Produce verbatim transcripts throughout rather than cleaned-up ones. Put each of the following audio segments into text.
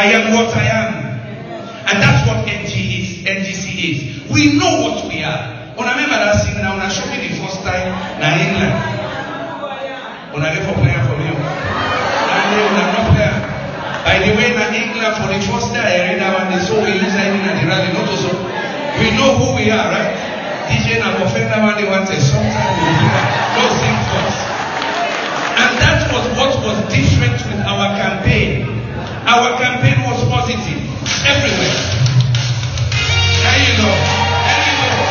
I am what I am. And that's what N G is, N G C is. We know what we are. When I remember that scene now, when I showed me the first time in England. When I get for player for you. And they will not player. By the way, in England, for the first time, I read that one, they saw we inside in the rally. Not also. We know who we are, right? D J and offender when they wanted sometimes we will do that. Don't sing first. And that was what was different with our campaign. Our campaign was positive everywhere. There you go. There you go.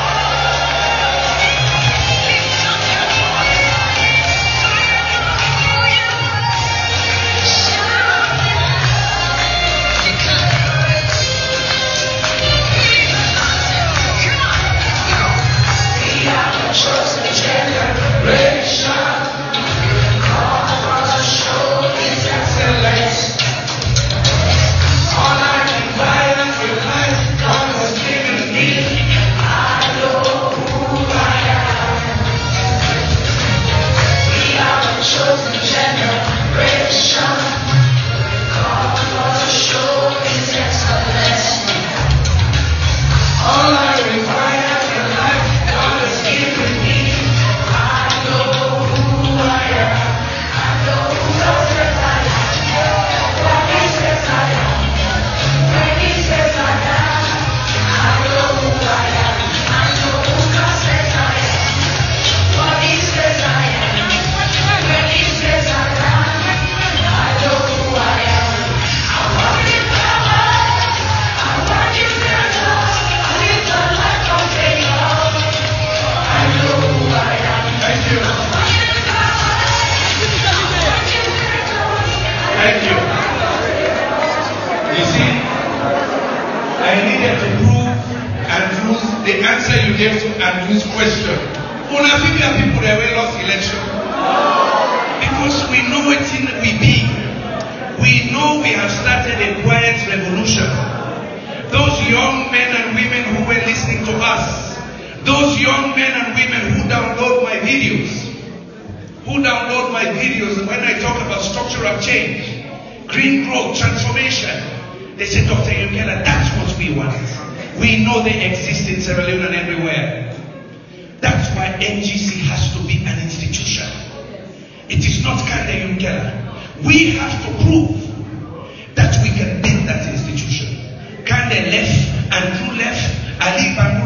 We have to prove that we can build that institution. Can the left and true left, Ali Band